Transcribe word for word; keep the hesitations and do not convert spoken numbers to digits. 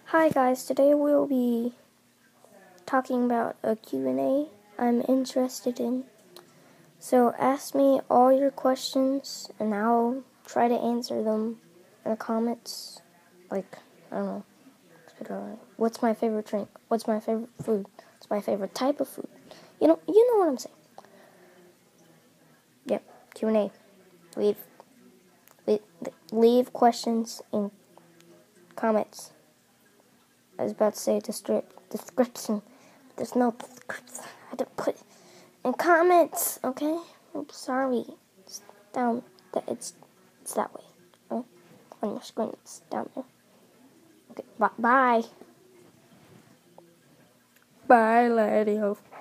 Hi guys, today we'll be talking about a Q and A I'm interested in. So ask me all your questions and I'll try to answer them in the comments. Like, I don't know. What's my favorite drink? What's my favorite food? What's my favorite type of food? You know, you know what I'm saying. Yep, Q and A. Leave, leave, leave questions in comments. I was about to say description, description. There's no description. I had to put it in comments, okay? I'm sorry. It's down. It's it's that way. Right? On your screen, it's down there. Okay. Bye. Bye, Bye, Ladio.